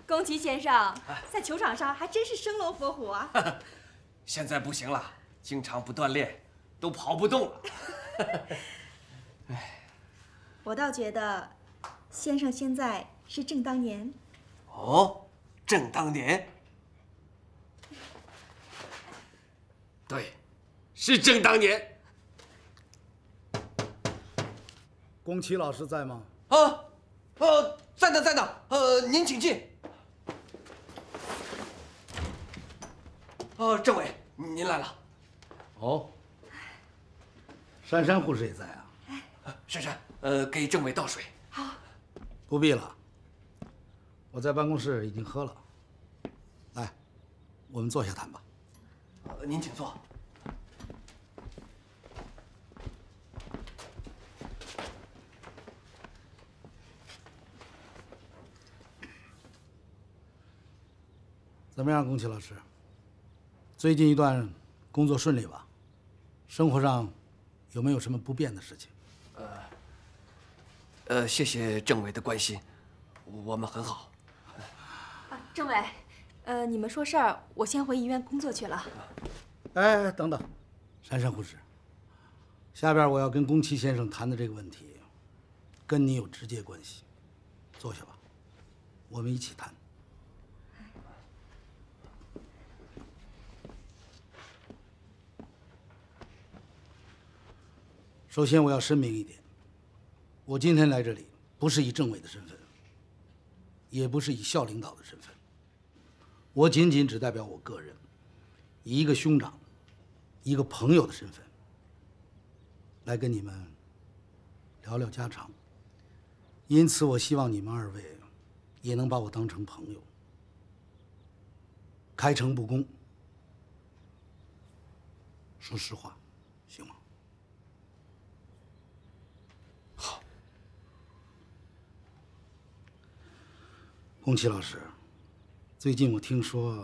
宫崎先生在球场上还真是生龙活虎啊！ 现在不行了，经常不锻炼，都跑不动了。 我倒觉得，先生现在是正当年。 哦，正当年。对，是正当年。 宫崎老师在吗？ 在呢，在呢。您请进。政委，您来了。 哦，珊珊护士也在啊。 珊珊，给政委倒水。 好， 不必了，我在办公室已经喝了。来，我们坐下谈吧。 您请坐。 怎么样，宫崎老师？最近一段工作顺利吧？生活上有没有什么不便的事情？ 谢谢政委的关心，我们很好。 政委，你们说事儿，我先回医院工作去了。 哎，等等，珊珊护士，下边我要跟宫崎先生谈的这个问题，跟你有直接关系。坐下吧，我们一起谈。首先，我要声明一点，我今天来这里不是以政委的身份，也不是以校领导的身份，我仅仅只代表我个人，以一个兄长、一个朋友的身份，来跟你们聊聊家常。因此，我希望你们二位也能把我当成朋友，开诚布公，说实话，行吗？ 好。 宫崎老师，最近我听说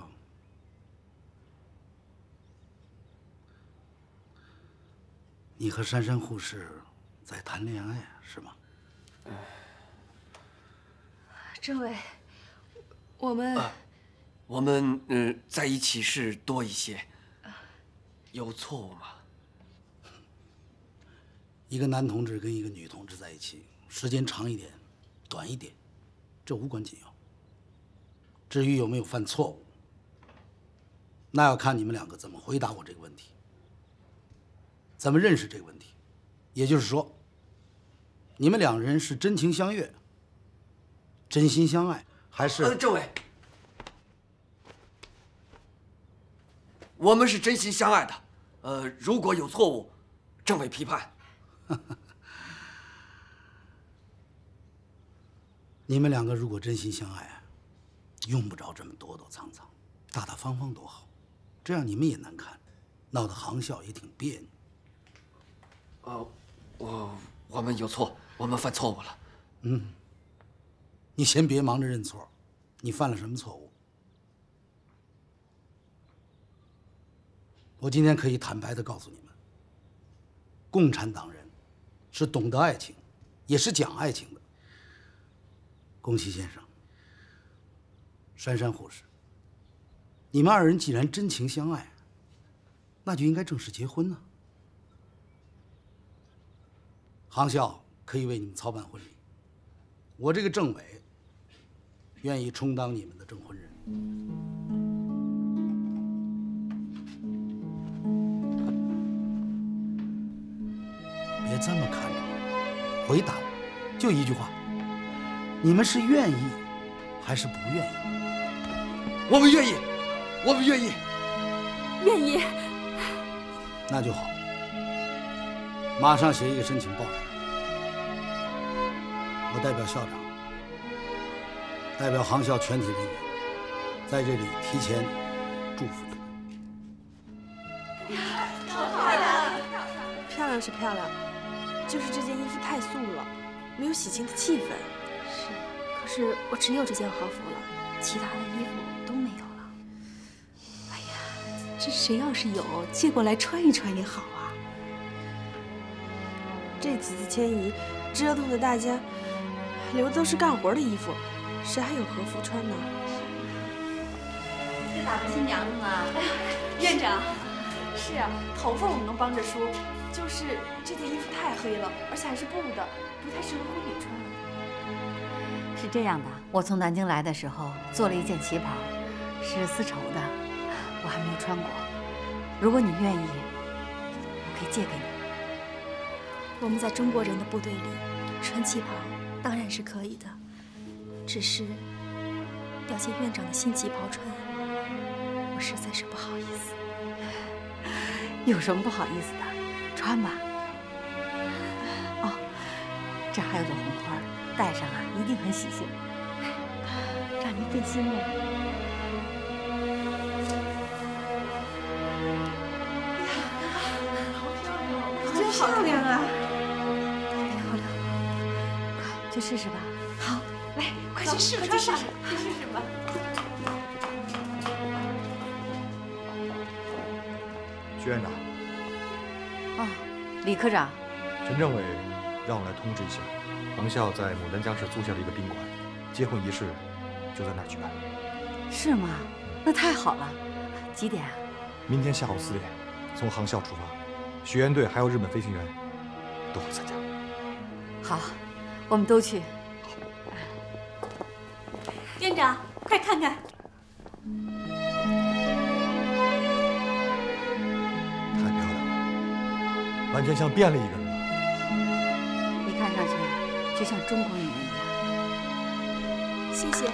你和珊珊护士在谈恋爱，是吗？ 政委，我们在一起是多一些，有错误吗？ 一个男同志跟一个女同志在一起，时间长一点，短一点，这无关紧要。至于有没有犯错误，那要看你们两个怎么回答我这个问题，怎么认识这个问题。也就是说，你们两人是真情相悦、真心相爱，还是…… 政委，我们是真心相爱的。如果有错误，政委批判。 你们两个如果真心相爱，用不着这么躲躲藏藏，大大方方多好，这样你们也难看，闹得航校也挺别扭。 我们有错，我们犯错误了。 你先别忙着认错，你犯了什么错误？我今天可以坦白地告诉你们，共产党人是懂得爱情，也是讲爱情的。宫崎先生，珊珊护士，你们二人既然真情相爱，那就应该正式结婚呢。航校可以为你们操办婚礼，我这个政委愿意充当你们的证婚人。别这么看着我，回答我，就一句话：你们是愿意还是不愿意？ 我们愿意，我们愿意， 愿意。 那就好，马上写一个申请报上来。我代表校长，代表航校全体人员，在这里提前祝福你们。 漂亮是漂亮，就是这件衣服太素了，没有喜庆的气氛。 是，可是我只有这件和服了，其他的衣服都没有了。 哎呀，这谁要是有，借过来穿一穿也好啊。这几次迁移，折腾的大家留的都是干活的衣服，谁还有和服穿呢？ 这打扮新娘子呢？哎呀，院长， 是啊，头发我们能帮着梳，就是这件衣服太黑了，而且还是布的，不太适合婚礼穿。 是这样的，我从南京来的时候做了一件旗袍，是丝绸的，我还没有穿过。如果你愿意，我可以借给你。 我们在中国人的部队里穿旗袍当然是可以的，只是要借院长的新旗袍穿，我实在是不好意思。 有什么不好意思的？穿吧。哦，这还有朵红花，戴上啊一定很喜庆，让您费心了。 真漂亮啊！ 漂亮，快去试试吧。 好，来，快去试，快去试试，去试试吧。 徐院长， 哦，李科长， 陈政委让我来通知一下，航校在牡丹江市租下了一个宾馆，结婚仪式就在那儿举办。 是吗？那太好了。几点啊？ 明天下午4点，从航校出发，学员队还有日本飞行员都会参加。 好，我们都去。院长，快看看。 太漂亮了，完全像变了一个人了。 你看上去就像中国女人一样。 谢谢。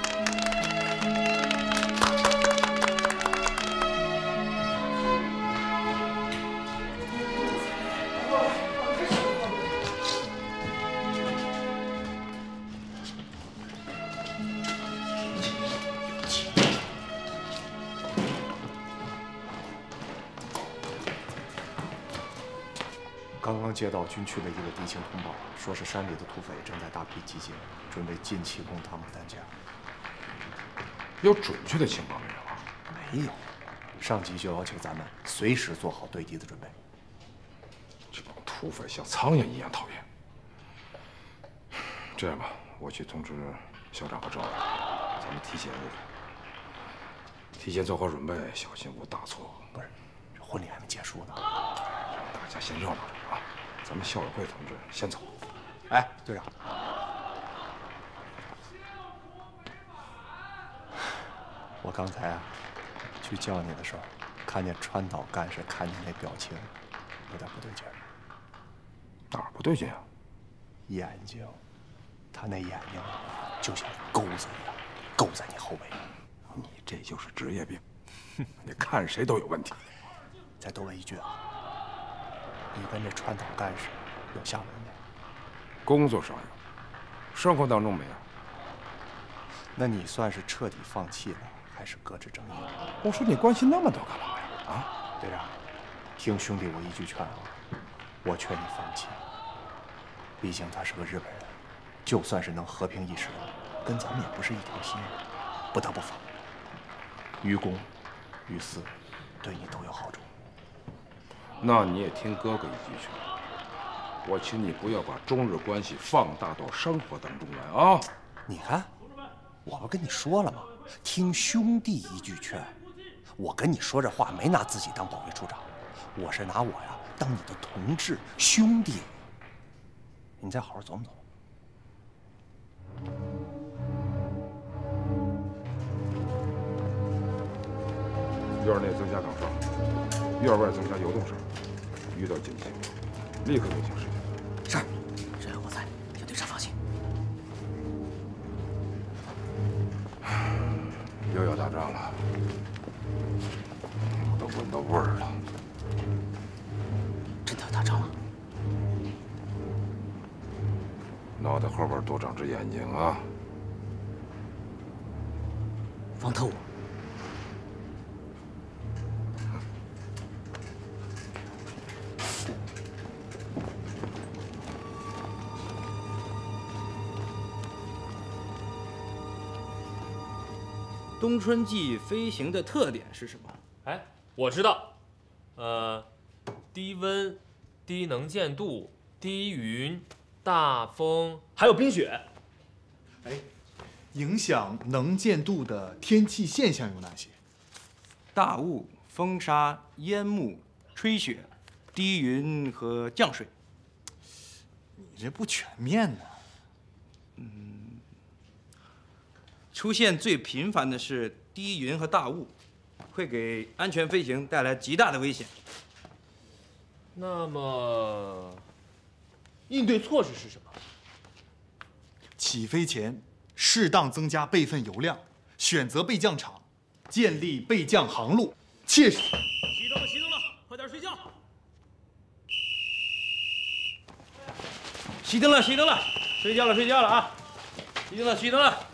刚刚接到军区的一个敌情通报，说是山里的土匪正在大批集结，准备近期攻打牡丹江。 有准确的情报没有啊？ 没有，上级就要求咱们随时做好对敌的准备。 这帮土匪像苍蝇一样讨厌。这样吧，我去通知校长和政委，咱们提前做好准备，小心无大错。 不是，这婚礼还没结束呢。 大家先热闹着啊！咱们校委会同志先走。 哎，队长，我刚才啊去叫你的时候，看见川岛干事看你那表情，有点不对劲儿。 哪儿不对劲啊？ 眼睛，他那眼睛就像钩子一样，勾在你后背。 你这就是职业病，你看谁都有问题。 再多问一句啊，你跟这川岛干事有下文没？ 工作上有，生活当中没有。 那你算是彻底放弃了，还是搁置争议？ 我说你关心那么多干嘛呀？啊， 队长，听兄弟我一句劝啊，我劝你放弃。毕竟他是个日本人，就算是能和平一时，跟咱们也不是一条心，不得不放。于公于私，对你都有好处。 那你也听哥哥一句劝，我请你不要把中日关系放大到生活当中来啊！ 你看，我不跟你说了吗？听兄弟一句劝。我跟你说这话没拿自己当保卫处长，我是拿我呀当你的同志兄弟。你再好好琢磨琢磨。 院内增加岗哨，院外增加游动哨，遇到紧急情况，立刻进行实现。 是，只要我在，小队长放心。 又要打仗了，我都闻到味儿了。 真的要打仗了？ 脑袋后边多长只眼睛啊！ 防特务。 冬春季飞行的特点是什么？ 哎，我知道，低温、低能见度、低云、大风，还有冰雪。 哎，影响能见度的天气现象有哪些？ 大雾、风沙、烟幕、吹雪、低云和降水。 你这不全面呢。 出现最频繁的是低云和大雾，会给安全飞行带来极大的危险。 那么，应对措施是什么？ 起飞前适当增加备份油量，选择备降场，建立备降航路，切实。 熄灯了，熄灯了，快点睡觉。 熄灯了，熄灯了，睡觉了，睡觉了啊！熄灯了，熄灯了。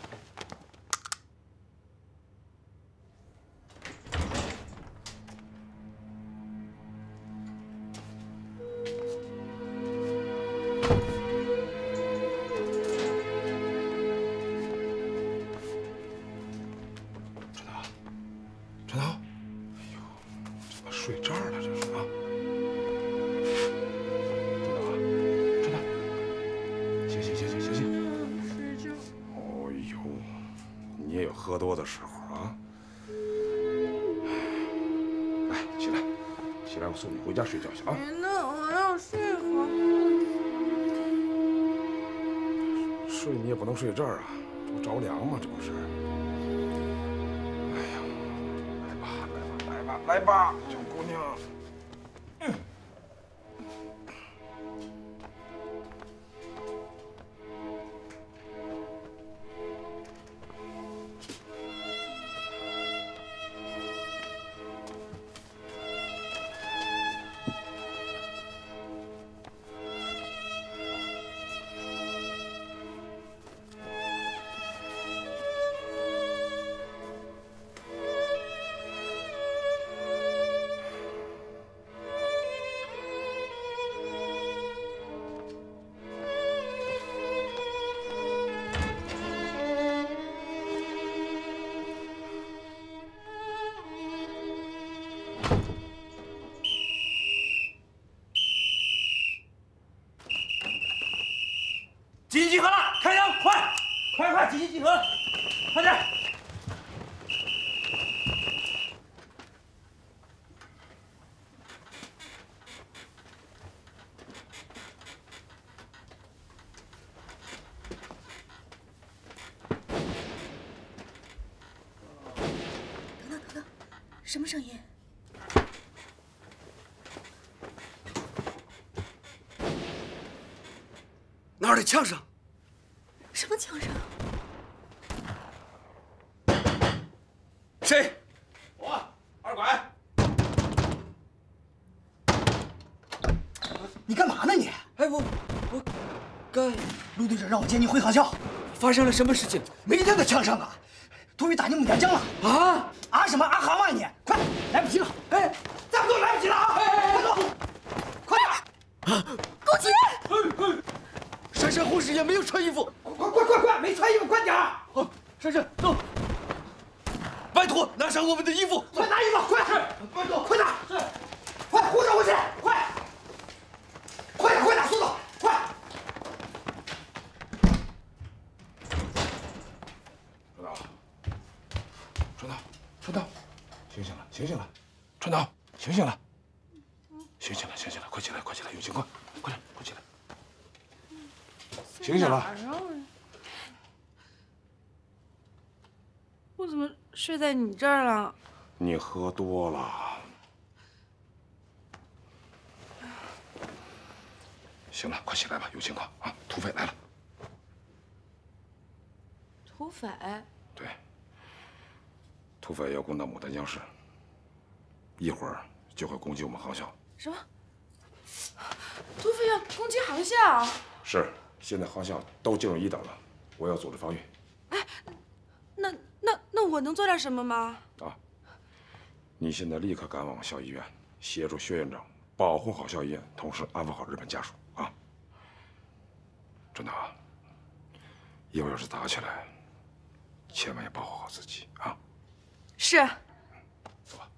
陈涛，哎呦，怎么睡这儿了？这是啊！陈涛，醒醒醒醒醒醒！睡觉。哦呦，你也有喝多的时候啊！来，起来，起来，我送你回家睡觉去啊！ 那我要睡会儿。 睡你也不能睡这儿啊，这不着凉吗？这不是。来吧，小姑娘。 紧急集合了，开枪！快，紧急集合，快点！ 等，什么声音？ 哪儿的枪声？ 什么枪声？ 谁？ 我二拐。 你干嘛呢你？ 哎，我刚陆队长让我接你回航校。 发生了什么事情？ 没这个枪声啊！突围打进牡丹江了。啊什么阿航啊你？快，来不及了！哎，再不走来不及了啊！快走，快点！ 宫崎。 珊珊护士也没有穿衣服， 快，没穿衣服，快点儿！ 好，珊珊走，拜托拿上我们的衣服， 快拿衣服，快，快走，快拿，是，快护上我去，快点，速度，快！ 川岛，醒醒了，川岛，醒醒了，快起来，有情况，快起来。醒醒了！ 我怎么睡在你这儿了？ 你喝多了。行了，快起来吧，有情况啊！土匪来了。 土匪？ 对，土匪要攻打牡丹江市，一会儿就会攻击我们航校。 什么？土匪要攻击航校？ 是。现在航校都进入1等了，我要组织防御。 哎，那我能做点什么吗？ 啊，你现在立刻赶往校医院，协助薛院长保护好校医院，同时安抚好日本家属啊。真的啊，以后要是打起来，千万要保护好自己啊。 是。 走吧。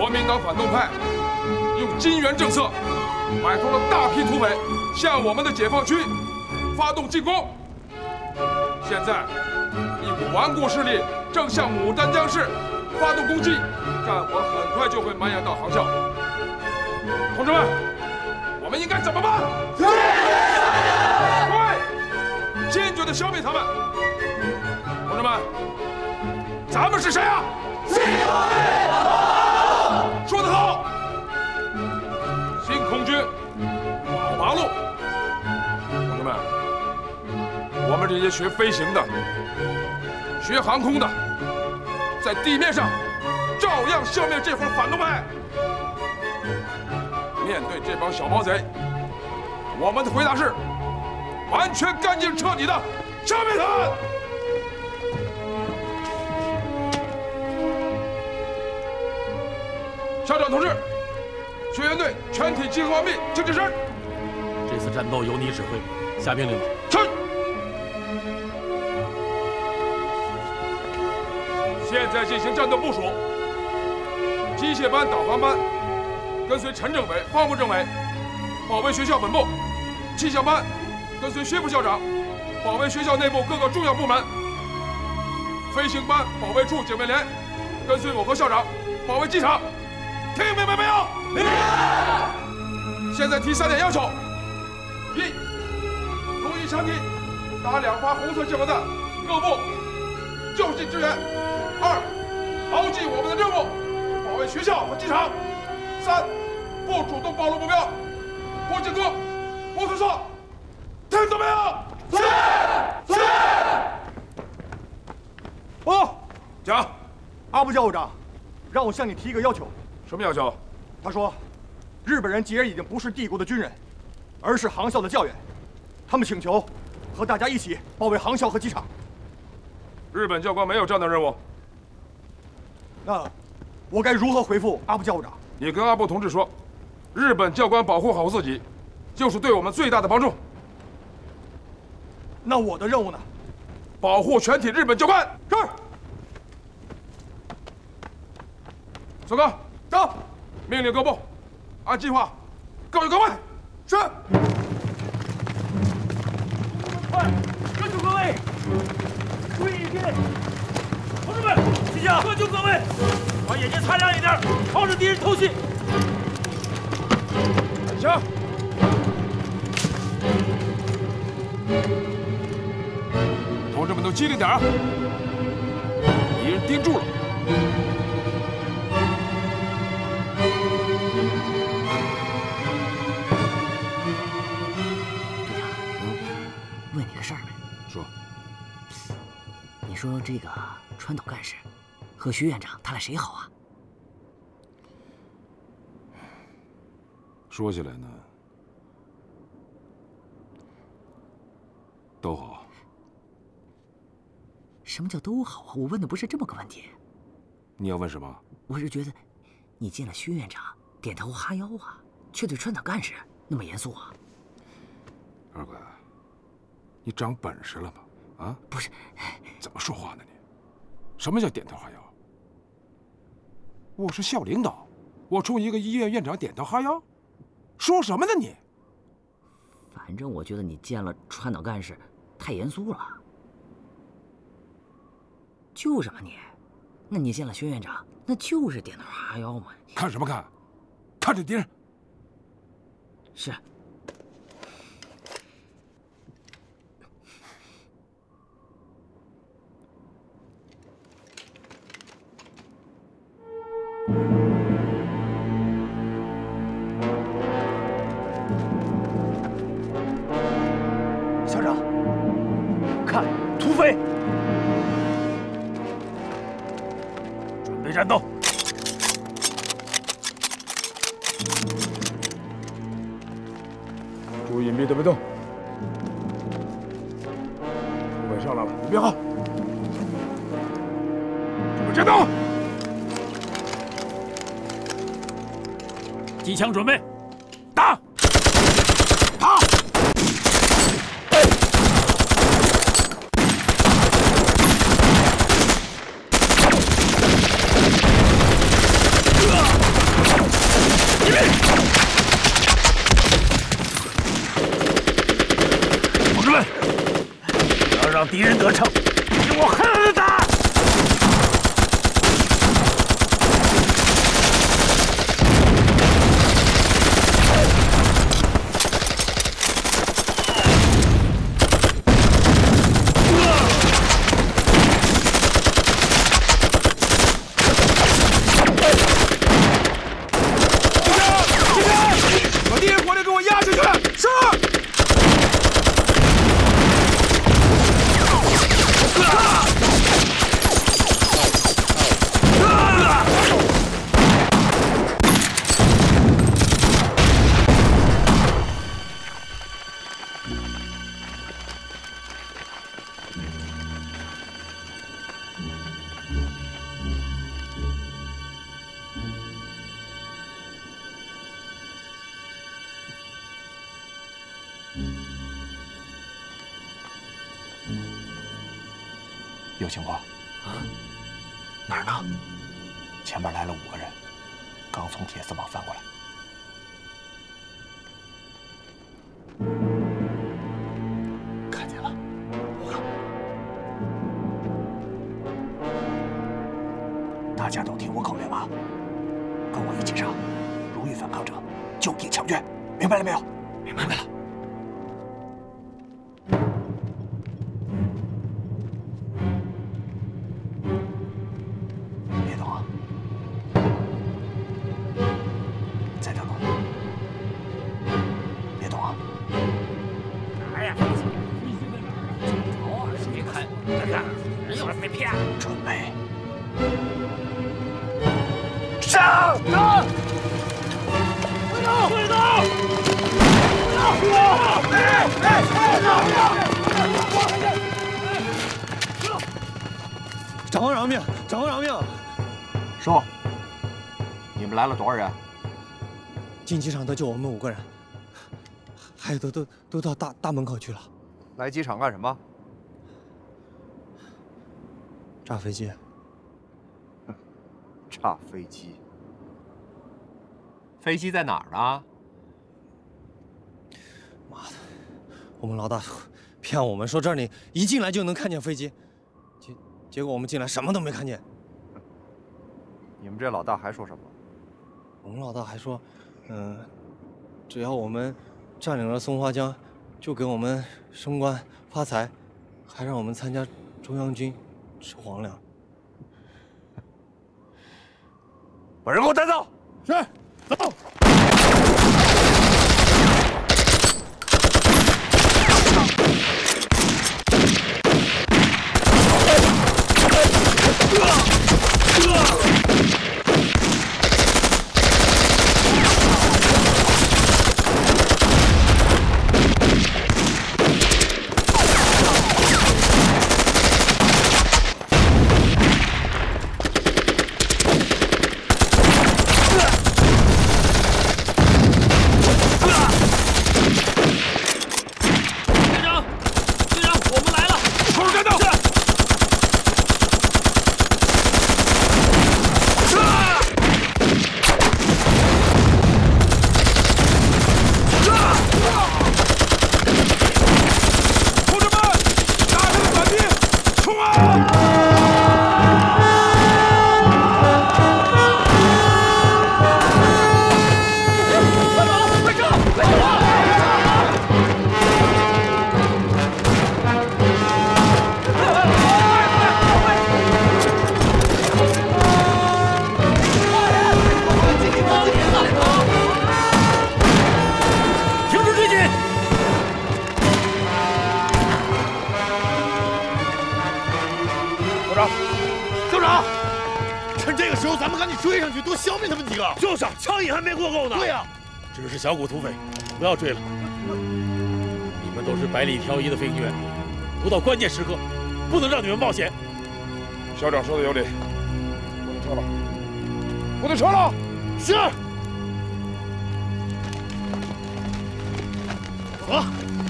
国民党反动派用金援政策摆脱了大批土匪，向我们的解放区发动进攻。现在，一股顽固势力正向牡丹江市发动攻击，战火很快就会蔓延到航校。同志们，我们应该怎么办？对，坚决地消灭他们。同志们，咱们是谁啊？新空军！说得好！新空军保八路。同志们，我们这些学飞行的、学航空的，在地面上照样消灭这伙反动派。面对这帮小毛贼，我们的回答是：完全、干净、彻底的消灭他们！校长同志，学员队全体集合完毕，请起身。 这次战斗由你指挥，下命令吧。 是。现在进行战斗部署：机械班、导航班跟随陈政委、方副政委保卫学校本部；气象班跟随薛副校长保卫学校内部各个重要部门；飞行班保卫处警卫连跟随我和校长保卫机场。听明白没有？明白。现在提3点要求：一，如意枪击打2发红色信号弹，各部就近支援；二，牢记我们的任务，保卫学校和机场；三，不主动暴露目标，不进攻，不退缩。听懂没有？是。 哦， 讲。 阿部教务长，让我向你提一个要求。 什么要求？ 他说，日本人既然已经不是帝国的军人，而是航校的教员，他们请求和大家一起保卫航校和机场。 日本教官没有这样的任务。 那我该如何回复阿部教务长？ 你跟阿部同志说，日本教官保护好自己，就是对我们最大的帮助。 那我的任务呢？ 保护全体日本教官。是。松冈。走，命令各部按计划各就各位。是。 快，各就各位，注意一点。同志们，记下，各就各位，把眼睛擦亮一点，朝着敌人偷袭。 行。同志们都机灵点啊！敌人盯住了。 问你个事儿呗。 说。 你说这个川岛干事和徐院长他俩谁好啊？ 说起来呢，都好。 什么叫都好啊？我问的不是这么个问题。 你要问什么？ 我是觉得，你见了薛院长点头哈腰啊，却对川岛干事那么严肃啊。 二哥，你长本事了吗？啊？ 不是， 怎么说话呢你？什么叫点头哈腰？我是校领导，我冲一个医院院长点头哈腰，说什么呢你？ 反正我觉得你见了川岛干事太严肃了。就是嘛你，那你见了薛院长，那就是点头哈腰嘛。 看什么看？看着敌人。 是。 校长，看土匪！ 准备战斗！ 注意隐蔽的别动。土匪上来了，准备好，准备战斗！ 机枪准备， 打！打！ 敌人得逞，给我狠狠的打！ 有情况啊？哪儿呢？ 前面来了5个人，刚从铁丝网翻过来。看见了，大家都听我口令啊，跟我一起上，如遇反抗者，就地枪决，明白了没有？明白了。 准备，上！上！快走！快走！ 长官饶命！长官饶命！ 说，你们来了多少人？ 进机场的就我们5个人，还有都到大门口去了。 来机场干什么？ 炸飞机， 炸飞机，飞机在哪儿呢？ 妈的，我们老大骗我们说这里一进来就能看见飞机，结果我们进来什么都没看见。 你们这老大还说什么？ 我们老大还说，只要我们占领了松花江，就给我们升官发财，还让我们参加中央军。 吃皇粮， 把人给我带走。是，走。 追上去，多消灭他们几个。 就是啊，枪瘾还没过够呢。 对呀， 只是小股土匪，不要追了。你们都是百里挑一的飞行员，不到关键时刻，不能让你们冒险。 校长说的有理，部队撤了，部队撤了。 是。走。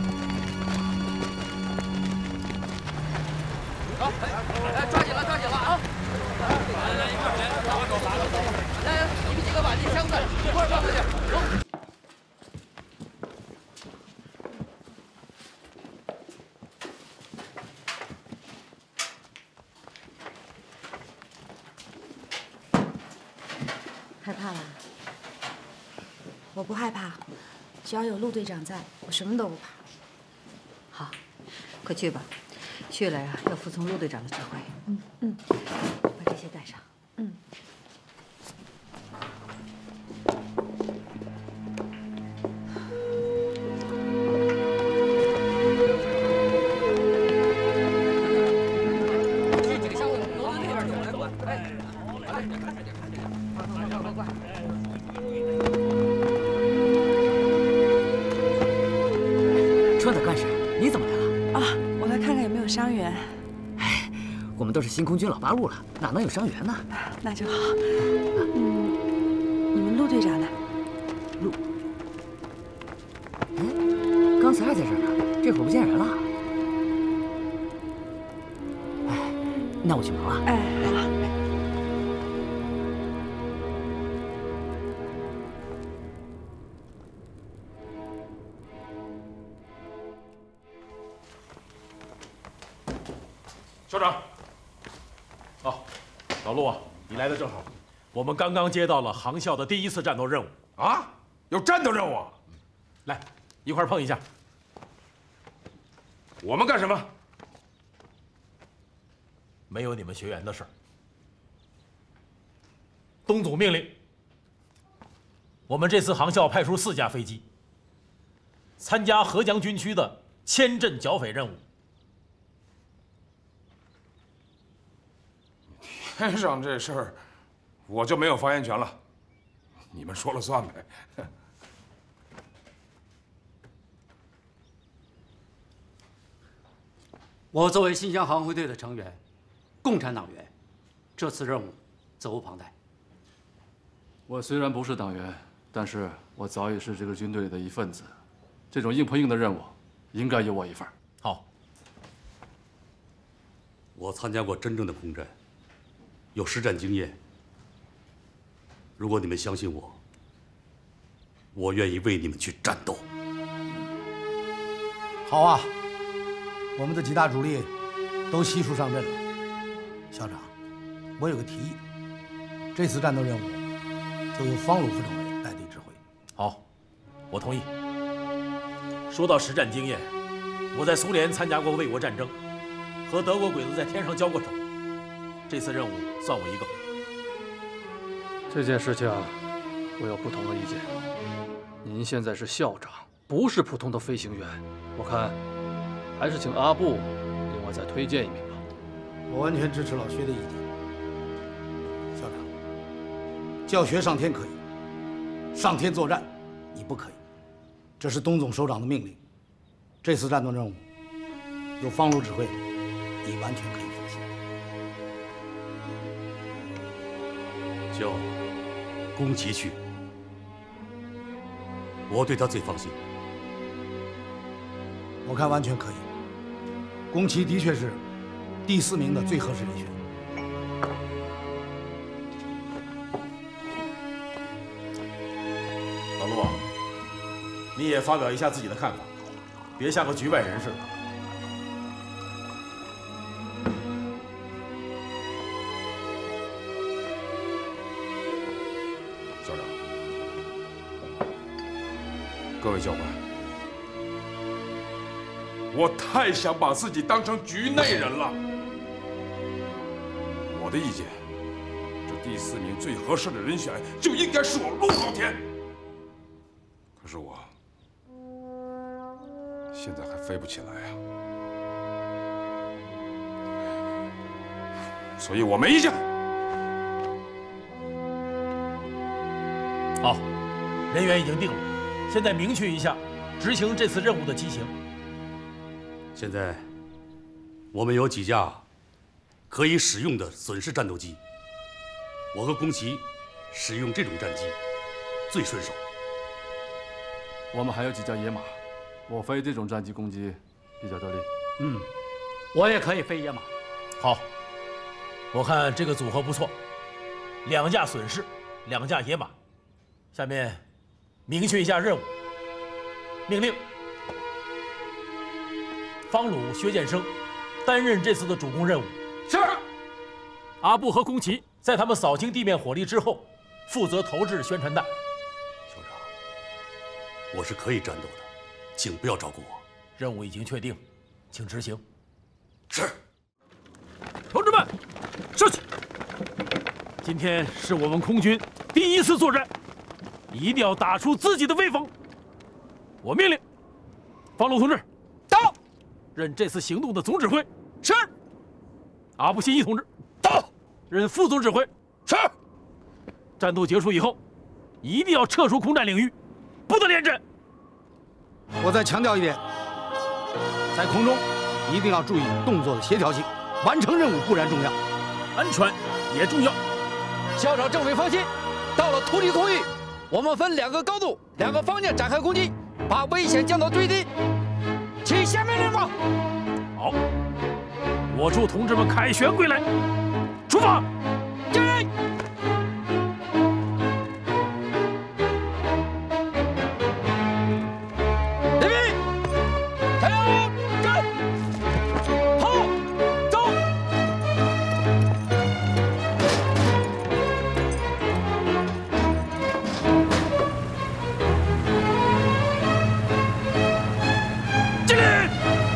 好，来，抓紧了，抓紧了啊！来，一块儿来，走，来，你们几个把这箱子一块儿放回去，走。 害怕了？我不害怕，只要有陆队长在，我什么都不怕。 好，快去吧，去了呀要服从陆队长的指挥。把这些带上。 川岛干事，你怎么来了？ 啊，我来看看有没有伤员。 哎，我们都是新空军老八路了，哪能有伤员呢？ 那就好。你们陆队长呢？ 刚才还在这儿呢，这会儿不见人了。哎，那我去忙了。 哎，好。 校长，哦，老陆啊，你来的正好，我们刚刚接到了航校的第1次战斗任务啊，有战斗任务啊！ 来，一块碰一下。 我们干什么？ 没有你们学员的事儿。东总命令，我们这次航校派出4架飞机，参加合江军区的迁镇剿匪任务。 天上这事儿，我就没有发言权了，你们说了算呗。 我作为新乡航会队的成员，共产党员，这次任务责无旁贷。 我虽然不是党员，但是我早已是这个军队里的一份子，这种硬碰硬的任务，应该有我一份。 好， 我参加过真正的空战。有实战经验，如果你们相信我，我愿意为你们去战斗。 好啊，我们的几大主力都悉数上阵了。校长，我有个提议，这次战斗任务就由方鲁副政委代队指挥。 好，我同意。说到实战经验，我在苏联参加过卫国战争，和德国鬼子在天上交过手。这次任务算我一个。 这件事情我有不同的意见。您现在是校长，不是普通的飞行员，我看还是请阿布另外再推荐一名吧。 我完全支持老薛的意见。校长，教学上天可以，上天作战你不可以，这是东总首长的命令。这次战斗任务由方鲁指挥，你完全可以。 叫宫崎去，我对他最放心。 我看完全可以。宫崎的确是第4名的最合适人选。 老陆啊，你也发表一下自己的看法，别像个局外人似的。 各位教官，我太想把自己当成局内人了。我的意见，这第4名最合适的人选就应该是我陆老天。可是我现在还飞不起来呀，所以我没意见。 好，人员已经定了。现在明确一下执行这次任务的机型。 现在我们有几架可以使用的损失战斗机，我和宫崎使用这种战机最顺手。 我们还有几架野马，我飞这种战机攻击比较得力。 我也可以飞野马。 好，我看这个组合不错，2架损失，2架野马。下面明确一下任务。命令：方鲁、薛建生担任这次的主攻任务。是。阿布和宫崎在他们扫清地面火力之后， 负责投掷宣传弹。 校长，我是可以战斗的，请不要照顾我。 任务已经确定，请执行。 是。 同志们，上去！今天是我们空军第一次作战，一定要打出自己的威风。我命令，方龙同志到，任这次行动的总指挥。是。阿布新一同志到，任副总指挥。是。战斗结束以后，一定要撤出空战领域，不得连阵。 我再强调一点，在空中一定要注意动作的协调性，完成任务固然重要， 安全也重要。 校长政委放心，到了突击空域，我们分2个高度、2个方向展开攻击，把危险降到最低。请下命令吧。 好，我祝同志们凯旋归来。出发！ 敬礼！礼毕！加油！干！好，走！ 敬礼！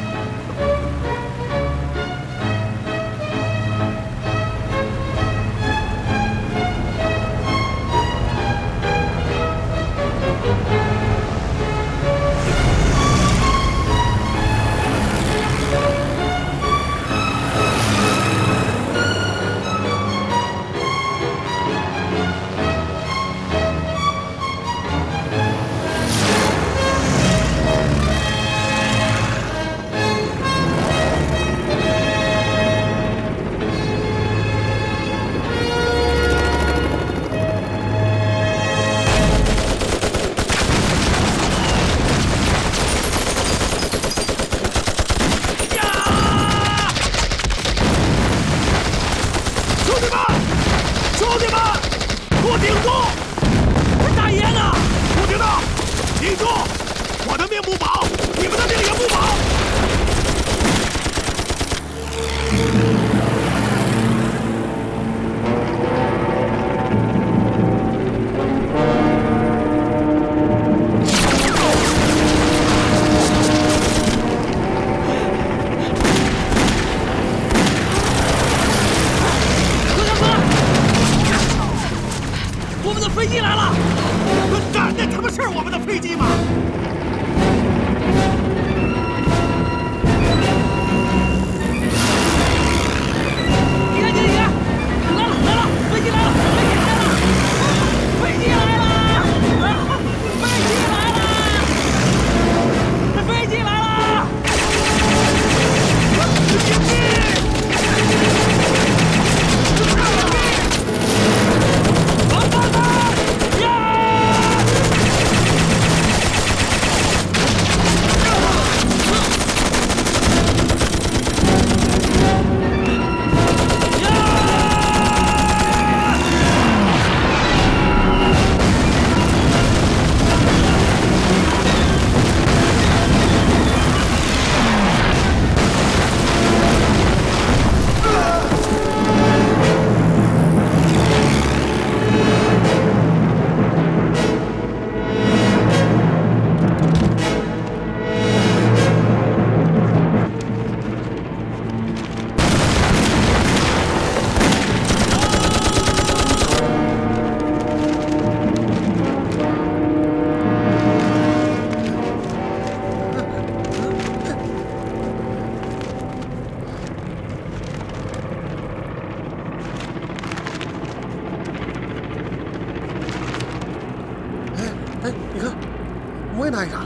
我也拿一个。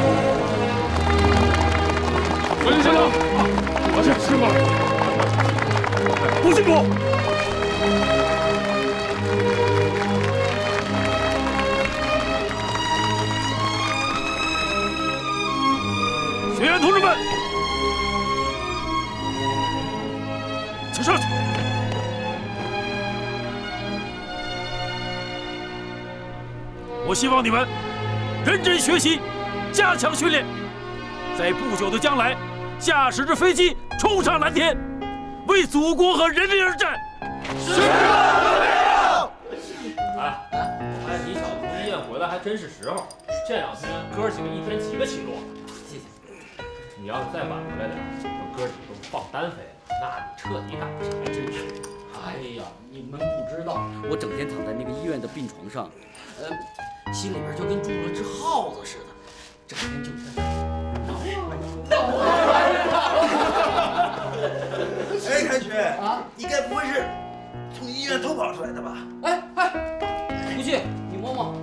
文先生，我先吃过了。 不辛苦。学员同志们，请上去。我希望你们认真学习，加强训练，在不久的将来，驾驶着飞机冲上蓝天，为祖国和人民而战。是哎，我看你小子从医院回来还真是时候。这2天哥几个一天几个起落？谢谢。你要是再晚回来点，等哥几个都放单飞了，那你彻底赶不上，还真是。 哎呀，你们不知道，我整天躺在那个医院的病床上，心里边就跟住了只耗子似的，整天就是哎，开学啊，你该不会是从医院偷跑出来的吧？ 不信你摸摸。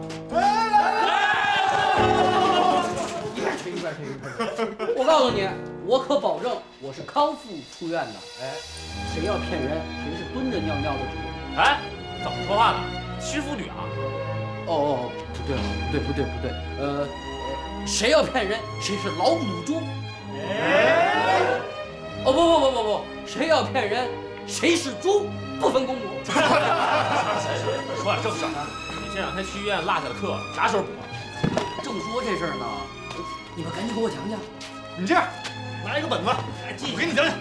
一边吹一边吹。我告诉你，我可保证我是康复出院的。哎，谁要骗人，谁是蹲着尿尿的主。 哎，怎么说话呢？欺负女啊？ 哦，不对，谁要骗人，谁是老母猪。哦不，谁要骗人，谁是猪，不分公母。 说点正事儿，你这2天去医院落下的课啥时候补？ 正说这事儿呢，你们赶紧给我讲讲。 你这样，拿一个本子来记，我给你讲讲。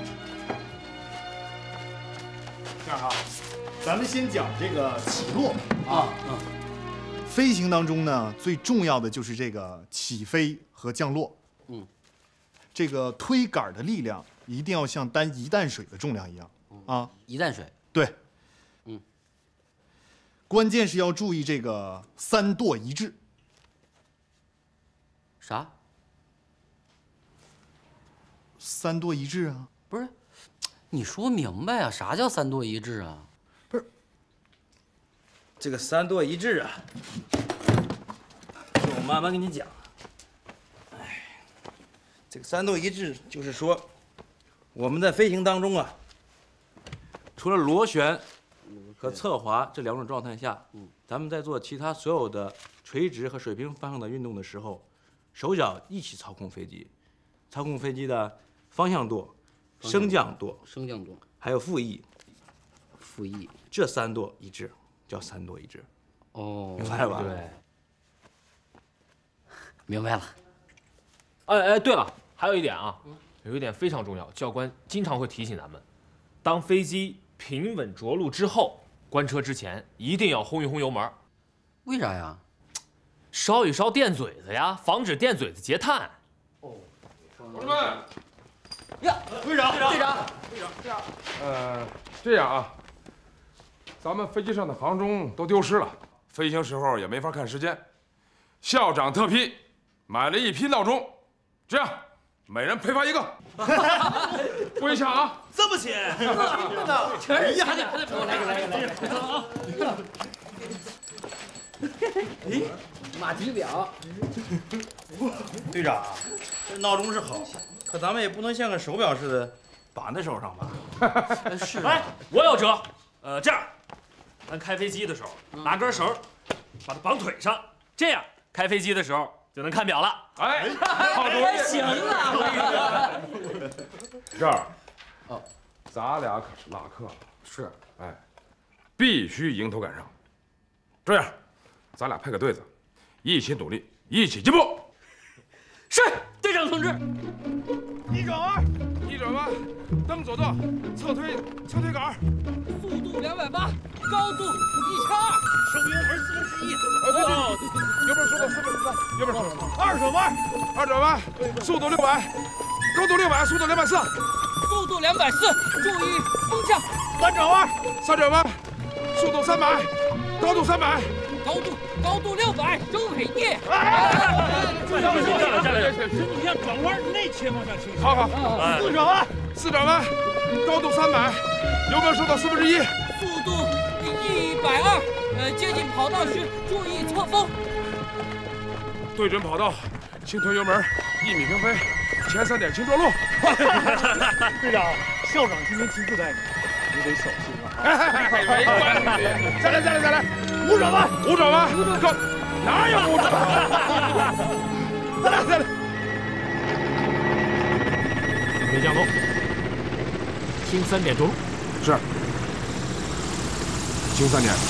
这样啊，咱们先讲这个起落啊。飞行当中呢，最重要的就是这个起飞和降落。这个推杆的力量一定要像担1担水的重量一样啊。 1担水。 对。关键是要注意这个3舵一致。 啥 ？3舵一致啊？ 不是，你说明白啊？啥叫3舵一致啊？ 不是，这个3舵一致啊，我慢慢跟你讲。这个3舵一致就是说，我们在飞行当中啊，除了螺旋和侧滑这2种状态下，咱们在做其他所有的垂直和水平方向的运动的时候，手脚一起操控飞机，操控飞机的方向舵、升降舵、还有副翼，这3舵一致叫3舵一致。 哦， 明白了吧？ 对，明白了。 哎，对了，还有一点啊，有一点非常重要，教官经常会提醒咱们，当飞机平稳着陆之后，关车之前一定要轰一轰油门。 为啥呀？ 烧一烧电嘴子呀，防止电嘴子结碳。 同志们， 呀， 队长， 这样啊，咱们飞机上的航钟都丢失了，飞行时候也没法看时间。校长特批买了1批闹钟，这样每人配发1个，不许抢啊！ 这么钱？ 全是还得给我来个。哎，马蹄表。 队长，这闹钟是好，可咱们也不能像个手表似的绑在手上吧？ 是。 哎，我有辙。这样，咱开飞机的时候拿根绳把它绑腿上，这样开飞机的时候就能看表了。哎，好主意！ 行啊， 这儿，咱俩可是落课了。 是。 哎，必须迎头赶上。这样，咱俩配个对子，一起努力，一起进步。 是，队长同志。 1转弯，1转弯，蹬左舵，侧推杆， 速度280，高度1200， 收油门1/4。 对，油门收到4/3，油门收到2转弯，2转弯，速度600，高度600，速度240， 速度240，注意风向。 3转弯，3转弯，速度300，高度300， 高度600，收尾翼。 你看转弯内切方向倾斜。 好。4转弯，4转弯，高度300，油门收到1/4。 速度120，接近跑道时注意侧风。 对准跑道，轻推油门，1米平飞，前3点轻着陆。 队长，校长今天亲自带你。 你得小心啊！ 没关系，再来，鼓掌吧，哥，哪有鼓掌？再来， 准备降落，清3点着陆。 是，清3点。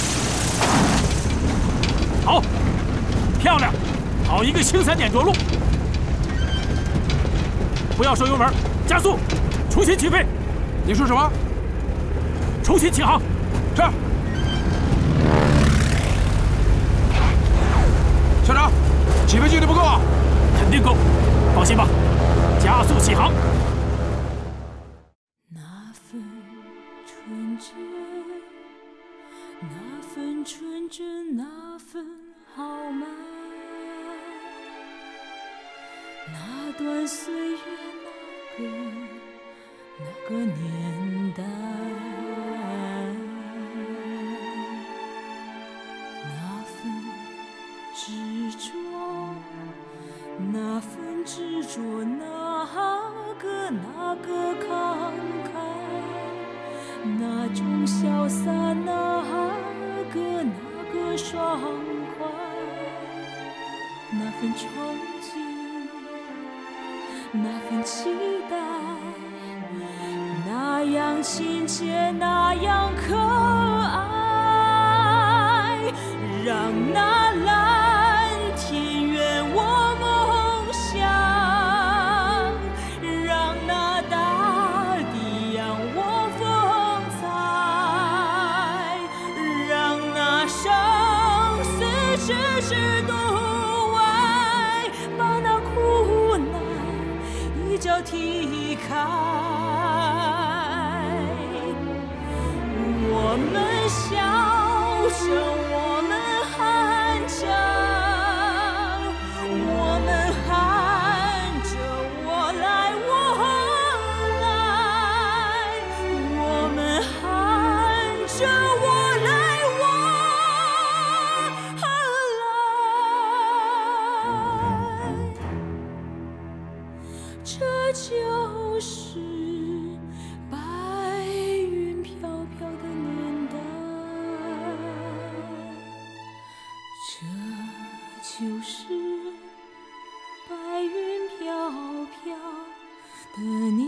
好，漂亮，好一个清3点着陆。不要收油门，加速，重新起飞。 你说什么？ 重新起航。 是。校长，起飞距离不够啊。 肯定够，放心吧，加速起航。 那份纯真，那份纯真，那份豪迈，那段岁月，那个年代，那份执着，那份执着，那个慷慨，那种潇洒，那个爽快，那份憧憬，那份期待，那样亲切，那样可爱，让那蓝天圆我梦想，让那大地扬我风采，让那生死咫尺度外，把那苦难一脚踢开。我们笑声，我们喊着，我们喊着我来我来，我们喊着我来我来，这就是白云飘飘的年代，这就是白云飘飘的年代。